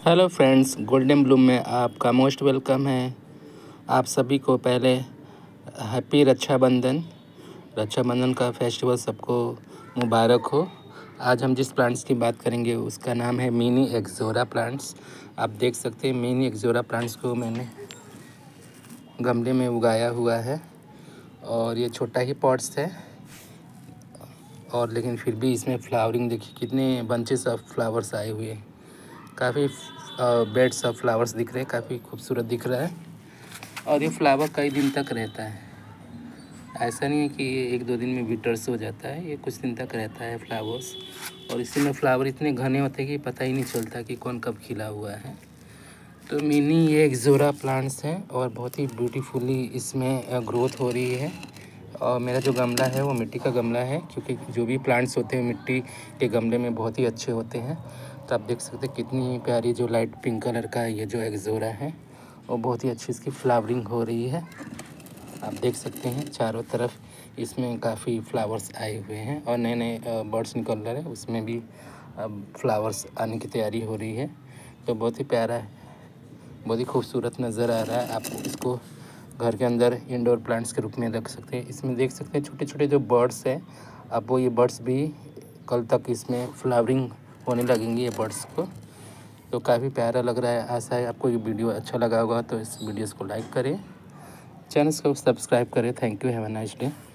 Hello friends, golden Bloom में आपका most welcome है। आप सभी को पहले हैप्पी रक्षाबंधन का फेस्टिवल सबको मुबारक हो। आज हम जिस प्लांट्स की बात करेंगे उसका नाम है मिनी एक्सोरा प्लांट्स। आप देख सकते हैं मिनी एक्सोरा प्लांट्स को मैंने गमले में उगाया हुआ है और ये छोटा ही पॉट्स है और लेकिन फिर भी इसमें फ्लावरिंग देखिए कितने बंचेस ऑफ फ्लावर्स आए हुए हैं। काफ़ी बेड्स ऑफ फ्लावर्स दिख रहे हैं, काफ़ी खूबसूरत दिख रहा है और ये फ्लावर कई दिन तक रहता है। ऐसा नहीं है कि ये एक दो दिन में विटर्स हो जाता है, ये कुछ दिन तक रहता है फ्लावर्स। और इसी में फ्लावर इतने घने होते हैं कि पता ही नहीं चलता कि कौन कब खिला हुआ है। तो मिनी ये एक्सोरा प्लांट्स हैं और बहुत ही ब्यूटीफुली इसमें ग्रोथ हो रही है। और मेरा जो गमला है वो मिट्टी का गमला है, क्योंकि जो भी प्लांट्स होते हैं मिट्टी के गमले में बहुत ही अच्छे होते हैं। तो आप देख सकते हैं कितनी प्यारी जो लाइट पिंक कलर का ये जो एक्सोरा है वो बहुत ही अच्छी इसकी फ्लावरिंग हो रही है। आप देख सकते हैं चारों तरफ इसमें काफ़ी फ्लावर्स आए हुए हैं और नए नए बर्ड्स निकल रहे हैं, उसमें भी अब फ्लावर्स आने की तैयारी हो रही है। तो बहुत ही प्यारा है, बहुत ही खूबसूरत नज़र आ रहा है। आप इसको घर के अंदर इंडोर प्लांट्स के रूप में रख सकते हैं। इसमें देख सकते हैं छोटे छोटे जो बर्ड्स हैं, अब वो ये बर्ड्स भी कल तक इसमें फ्लावरिंग होने लगेंगे ये बर्ड्स को। तो काफ़ी प्यारा लग रहा है। आशा है आपको ये वीडियो अच्छा लगा होगा, तो इस वीडियोस को लाइक करें, चैनल को सब्सक्राइब करें। Thank you, have a nice day.